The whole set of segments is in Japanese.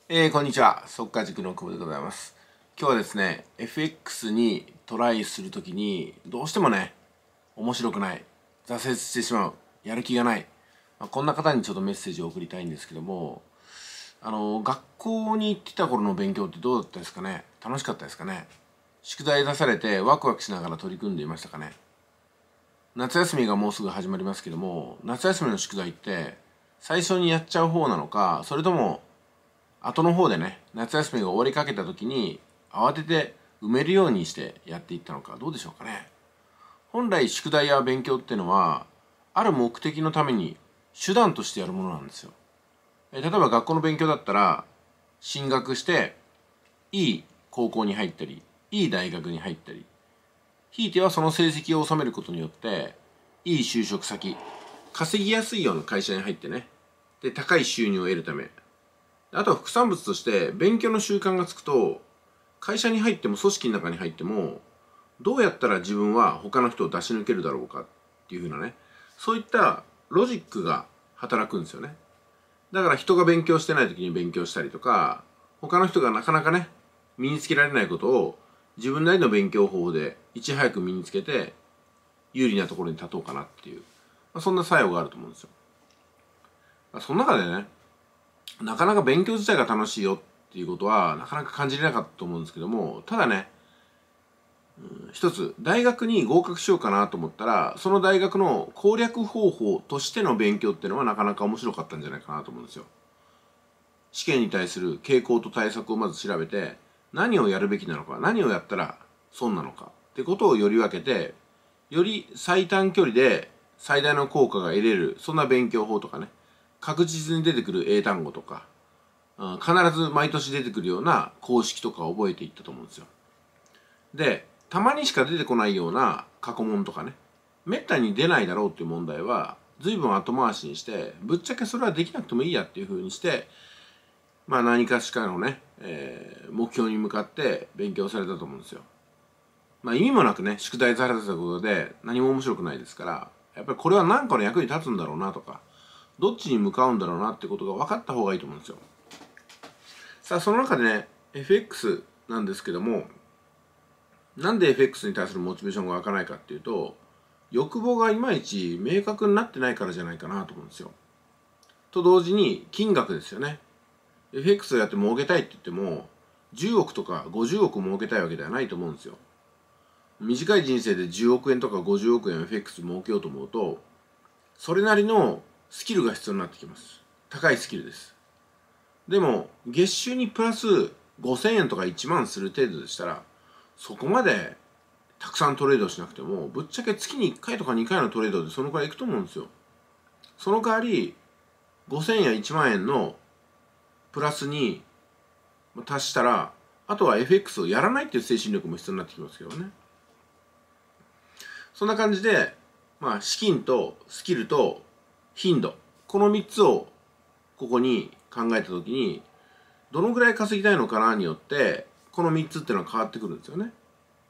こんにちは。速稼塾の久保でございます。今日はですね、FX にトライするときに、どうしてもね、面白くない、挫折してしまう、やる気がない、こんな方にちょっとメッセージを送りたいんですけども、学校に行ってた頃の勉強ってどうだったですかね。楽しかったですかね。宿題出されてワクワクしながら取り組んでいましたかね。夏休みがもうすぐ始まりますけども、夏休みの宿題って最初にやっちゃう方なのか、それとも後の方でね、夏休みが終わりかけた時に慌てて埋めるようにしてやっていったのか、どうでしょうかね。本来宿題や勉強っていうのはある目的のために手段としてやるものなんですよ。例えば学校の勉強だったら進学していい高校に入ったりいい大学に入ったり、ひいてはその成績を収めることによっていい就職先、稼ぎやすいような会社に入ってね、で高い収入を得るため、あとは副産物として勉強の習慣がつくと、会社に入っても組織の中に入ってもどうやったら自分は他の人を出し抜けるだろうかっていうふうなね、そういったロジックが働くんですよね。だから人が勉強してない時に勉強したりとか、他の人がなかなかね身につけられないことを自分なりの勉強方法でいち早く身につけて有利なところに立とうかなっていう、そんな作用があると思うんですよ。その中でね、なかなか勉強自体が楽しいよっていうことはなかなか感じれなかったと思うんですけども、ただね、一つ大学に合格しようかなと思ったら、その大学の攻略方法としての勉強っていうのはなかなか面白かったんじゃないかなと思うんですよ。試験に対する傾向と対策をまず調べて、何をやるべきなのか、何をやったら損なのかってことをより分けて、より最短距離で最大の効果が得れる、そんな勉強法とかね、確実に出てくる英単語とか、必ず毎年出てくるような公式とかを覚えていったと思うんですよ。で、たまにしか出てこないような過去問とかね、めったに出ないだろうっていう問題は随分後回しにして、ぶっちゃけそれはできなくてもいいやっていうふうにして、何かしかのね、目標に向かって勉強されたと思うんですよ。意味もなくね宿題されたことで何も面白くないですから、やっぱりこれは何かの役に立つんだろうなとか、どっちに向かうんだろうなってことが分かった方がいいと思うんですよ。さあその中でね、 FX なんですけども、なんで FX に対するモチベーションが湧かないかっていうと、欲望がいまいち明確になってないからじゃないかなと思うんですよ。と同時に金額ですよね。 FX をやって儲けたいって言っても10億とか50億儲けたいわけではないと思うんですよ。短い人生で10億円とか50億円 FX 儲けようと思うと、それなりのスキルが必要になってきます。高いスキルです。でも月収にプラス5000円とか1万する程度でしたら、そこまでたくさんトレードしなくても、ぶっちゃけ月に1回とか2回のトレードでそのくらいいくと思うんですよ。その代わり5000や1万円のプラスに達したら、あとは FX をやらないっていう精神力も必要になってきますけどね。そんな感じで、資金とスキルと頻度、この3つをここに考えたときに、どのぐらい稼ぎたいのかなによってこの3つっていうのは変わってくるんですよね。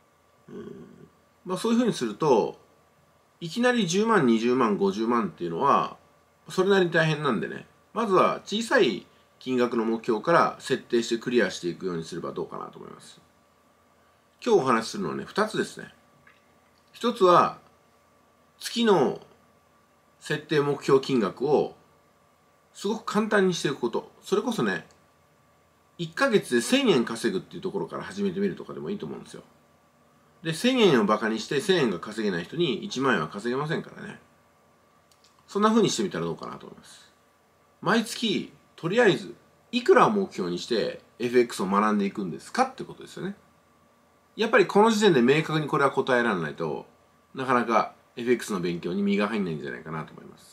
そういうふうにすると、いきなり10万20万50万っていうのはそれなりに大変なんでね、まずは小さい金額の目標から設定してクリアしていくようにすればどうかなと思います。今日お話しするのはね、2つですね。1つは月の設定目標金額をすごく簡単にしていくこと。それこそね、1ヶ月で1000円稼ぐっていうところから始めてみるとかでもいいと思うんですよ。で、1000円をバカにして1000円が稼げない人に1万円は稼げませんからね。そんな風にしてみたらどうかなと思います。毎月とりあえずいくらを目標にして FX を学んでいくんですかってことですよね。やっぱりこの時点で明確にこれは答えられないと、なかなか FX の勉強に身が入んないんじゃないかなと思います。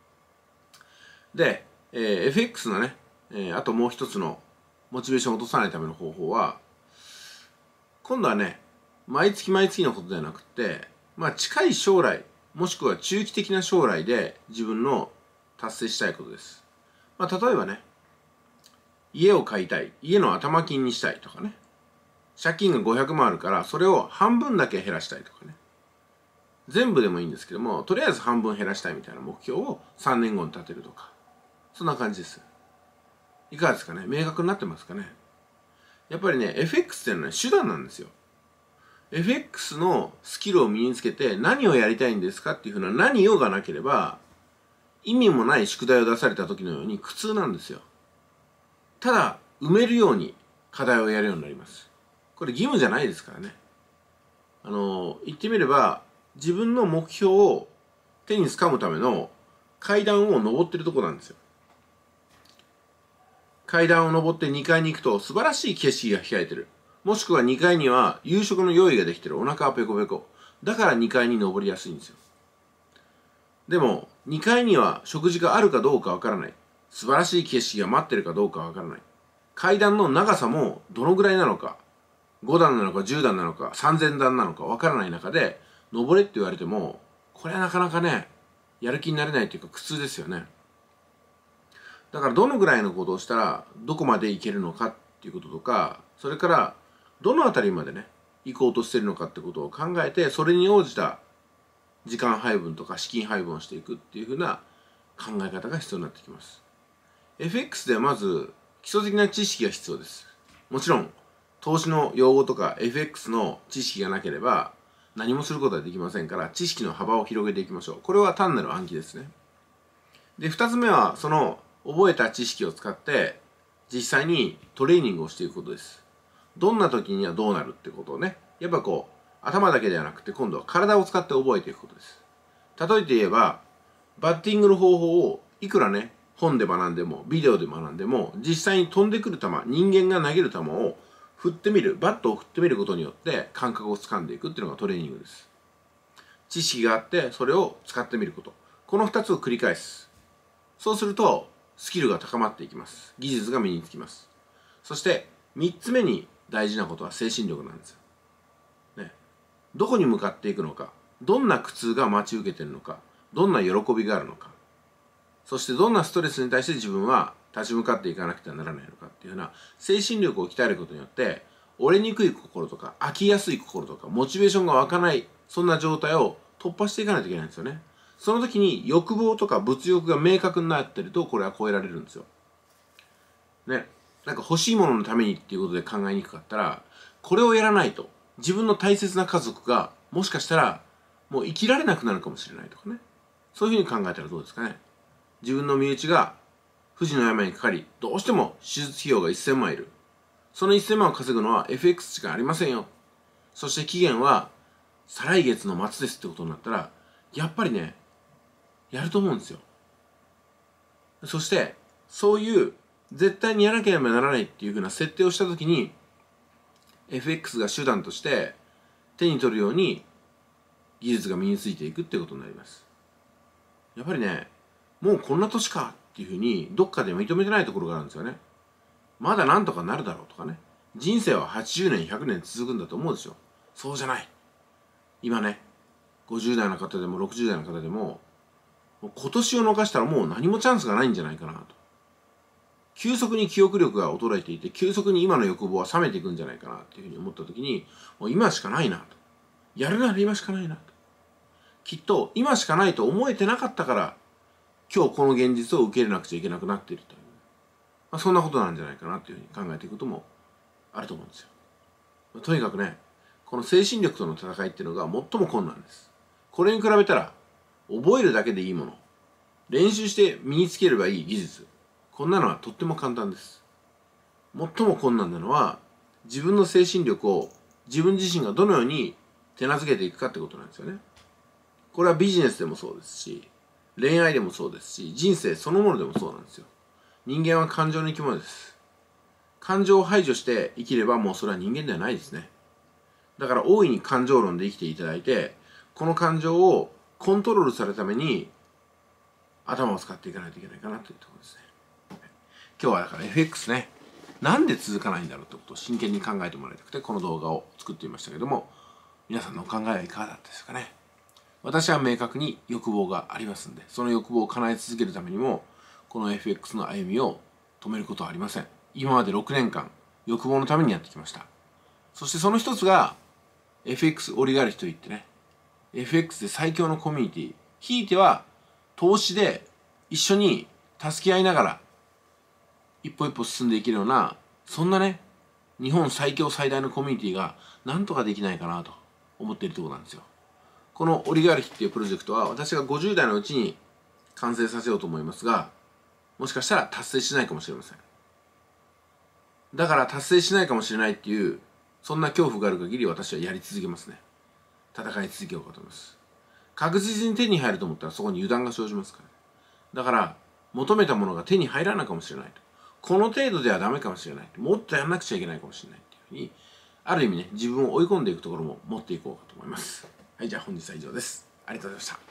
で、FX のね、あともう一つのモチベーションを落とさないための方法は、今度はね、毎月毎月のことではなくて、近い将来、もしくは中期的な将来で自分の達成したいことです。例えばね、家を買いたい、家の頭金にしたいとかね、借金が500万あるからそれを半分だけ減らしたいとかね、全部でもいいんですけども、とりあえず半分減らしたいみたいな目標を3年後に立てるとか、そんな感じです。 いかがですかね。明確になってますかね。やっぱりね、FX っていうのはね、手段なんですよ。FX のスキルを身につけて何をやりたいんですかっていうふうな何をがなければ、意味もない宿題を出された時のように苦痛なんですよ。ただ、埋めるように課題をやるようになります。これ義務じゃないですからね。言ってみれば、自分の目標を手につかむための階段を登ってるとこなんですよ。階段を登って2階に行くと素晴らしい景色が控えてる。もしくは2階には夕食の用意ができてる。お腹はペコペコ。だから2階に登りやすいんですよ。でも、2階には食事があるかどうかわからない。素晴らしい景色が待ってるかどうかわからない。階段の長さもどのぐらいなのか、5段なのか10段なのか3000段なのかわからない中で、登れって言われても、これはなかなかね、やる気になれないというか苦痛ですよね。だからどのぐらいのことをしたらどこまでいけるのかっていうこととか、それからどのあたりまでね、行こうとしてるのかってことを考えて、それに応じた時間配分とか資金配分をしていくっていうふうな考え方が必要になってきます。FX ではまず基礎的な知識が必要です。もちろん投資の用語とか FX の知識がなければ何もすることはできませんから、知識の幅を広げていきましょう。これは単なる暗記ですね。で、2つ目はその覚えた知識を使って実際にトレーニングをしていくことです。どんな時にはどうなるってことをね、やっぱこう頭だけではなくて今度は体を使って覚えていくことです。例えて言えばバッティングの方法をいくらね、本で学んでもビデオで学んでも、実際に飛んでくる球、人間が投げる球を振ってみる、バットを振ってみることによって感覚をつかんでいくっていうのがトレーニングです。知識があってそれを使ってみること、この2つを繰り返す。そうするとスキルが高まっていきます。技術が身につきます。そして3つ目に大事なことは精神力なんですよ、ね、どこに向かっていくのか、どんな苦痛が待ち受けているのか、どんな喜びがあるのか、そしてどんなストレスに対して自分は立ち向かっていかなくてはならないのかっていうような精神力を鍛えることによって、折れにくい心とか飽きやすい心とかモチベーションが湧かない、そんな状態を突破していかないといけないんですよね。その時に欲望とか物欲が明確になっていると、これは超えられるんですよ。ね。なんか欲しいもののためにっていうことで考えにくかったら、これをやらないと自分の大切な家族がもしかしたらもう生きられなくなるかもしれないとかね。そういうふうに考えたらどうですかね。自分の身内が不治の病にかかり、どうしても手術費用が1000万いる。その1000万を稼ぐのは FX しかありませんよ。そして期限は再来月の末ですってことになったら、やっぱりね、やると思うんですよ。そしてそういう絶対にやらなければならないっていうふうな設定をしたときに、 FX が手段として手に取るように技術が身についていくっていうことになります。やっぱりね、もうこんな年かっていうふうにどっかで認めてないところがあるんですよね。まだなんとかなるだろうとかね、人生は80年100年続くんだと思うでしょ。そうじゃない。今ね、50代の方でも60代の方でも、今年を逃したらもう何もチャンスがないんじゃないかなと。急速に記憶力が衰えていて、急速に今の欲望は冷めていくんじゃないかなっていうふうに思った時に、もう今しかないなと。やるなら今しかないなと。きっと今しかないと思えてなかったから、今日この現実を受け入れなくちゃいけなくなっているという、そんなことなんじゃないかなというふうに考えていくこともあると思うんですよ。とにかくね、この精神力との戦いっていうのが最も困難です。これに比べたら、覚えるだけでいいもの、練習して身につければいい技術、こんなのはとっても簡単です。最も困難なのは、自分の精神力を自分自身がどのように手なずけていくかってことなんですよね。これはビジネスでもそうですし、恋愛でもそうですし、人生そのものでもそうなんですよ。人間は感情の生き物です。感情を排除して生きればもうそれは人間ではないですね。だから大いに感情論で生きていただいて、この感情をコントロールされるために頭を使っていかないといけないかなというところですね。今日はだから FX ね、なんで続かないんだろうってことを真剣に考えてもらいたくてこの動画を作ってみましたけども、皆さんのお考えはいかがだったですかね。私は明確に欲望がありますんで、その欲望を叶え続けるためにもこの FX の歩みを止めることはありません。今まで6年間欲望のためにやってきました。そしてその一つが FX オリガルヒといってね、 FX で最強のコミュニティ、ひいては投資で一緒に助け合いながら一歩一歩進んでいけるような、そんなね、日本最強最大のコミュニティがなんとかできないかなと思っているところなんですよ。このオリガルヒっていうプロジェクトは私が50代のうちに完成させようと思いますが、もしかしたら達成しないかもしれません。だから達成しないかもしれないっていう、そんな恐怖がある限り私はやり続けますね。戦い続けようかと思います。確実に手に入ると思ったらそこに油断が生じますから。だから求めたものが手に入らないかもしれないと。この程度ではダメかもしれない。もっとやんなくちゃいけないかもしれないっていうふうに、ある意味ね、自分を追い込んでいくところも持っていこうかと思います。はい、じゃあ本日は以上です。ありがとうございました。